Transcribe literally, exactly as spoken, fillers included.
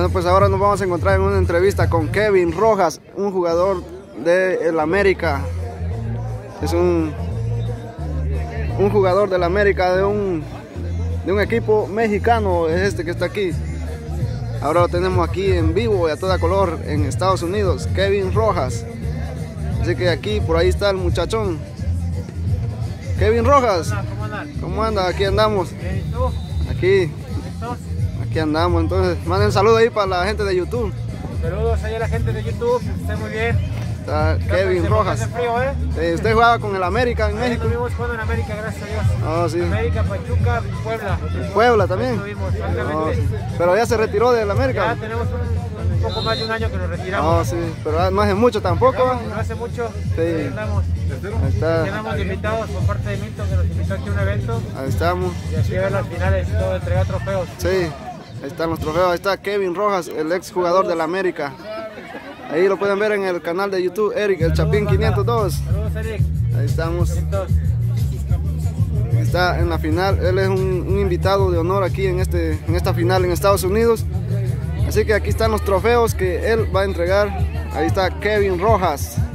Bueno, pues ahora nos vamos a encontrar en una entrevista con Kevin Rojas, un jugador del América. Es un, un jugador del América de un, de un equipo mexicano, es este que está aquí. Ahora lo tenemos aquí en vivo y a toda color en Estados Unidos, Kevin Rojas. Así que aquí, por ahí está el muchachón. Kevin Rojas, ¿Cómo andan? ¿cómo anda? Aquí andamos. Bien, ¿y tú? Aquí, ¿Listos? aquí andamos. Entonces, manden un saludo ahí para la gente de YouTube. Saludos ahí a la gente de YouTube, que estén muy bien. Está Kevin Se Rojas. hace frío, ¿eh? Sí, usted jugaba con el América en Ahí México. estuvimos jugando en América, gracias a Dios. Oh, sí. América, Pachuca, Puebla. Puebla también. Estuvimos, Oh, exactamente. sí. Pero ya se retiró del Ya América. tenemos un, un poco más de un año que nos retiramos. Oh, sí. Pero no hace mucho tampoco. No hace mucho. Sí. Ahí andamos. Ahí está. Tenemos invitados por parte de Milton, que nos invitó aquí a un evento. Ahí estamos. Y aquí a ver las finales y todo, entregar trofeos. Sí. Ahí están los trofeos. Ahí está Kevin Rojas, el ex jugador del América. Ahí lo pueden ver en el canal de YouTube, Eric, el Chapín quinientos dos. Saludos, Eric. Ahí estamos. Entonces, Está en la final. Él es un, un invitado de honor aquí en, este, en esta final en Estados Unidos. Así que aquí están los trofeos que él va a entregar. Ahí está Kevin Rojas.